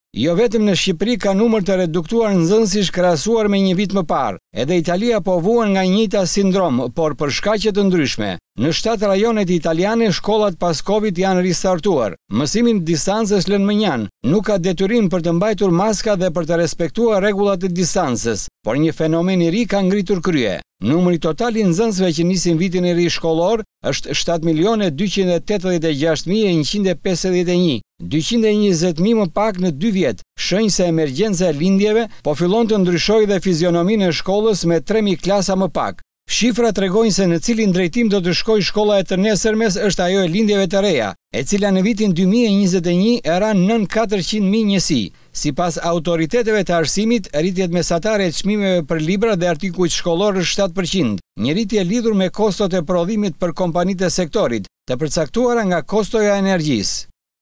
Jo vetëm në Shqipëri ka numër të reduktuar nxënësish krahasuar me një vit më parë. Edhe Italia po vuan nga njëjta sindrom, por për shkaqe të ndryshme. Në 7 rajonet italiane shkollat pas Covid janë ristartuar. Mësimin distancës lënë mënjan, nuk ka detyrim për të mbajtur maska dhe për të respektuar rregullat e distancës, por një fenomen i ri ka ngritur krye. Numri total i nxënësve që nisin vitin e ri shkollor është 7.286.151. 220.000 më pak në 2 vjet. Shenjë se emergjenca e lindjeve po fillon të ndryshojë dhe fizionominë e shkollës me 3.000 klasa më pak. Shifra tregojnë se në cilin drejtim do të shkojë shkolla e të nesërmes është ajo e lindjeve të reja, e cila në vitin 2021 era nën 400.000 njësi. Sipas autoriteteve të arsimit, rritjet mesatare e çmimeve për libra dhe artikujt shkollor është 7%, një rritje lidhur me kostot e prodhimit për kompanitë e sektorit, të përcaktuara nga kostoja e energjisë.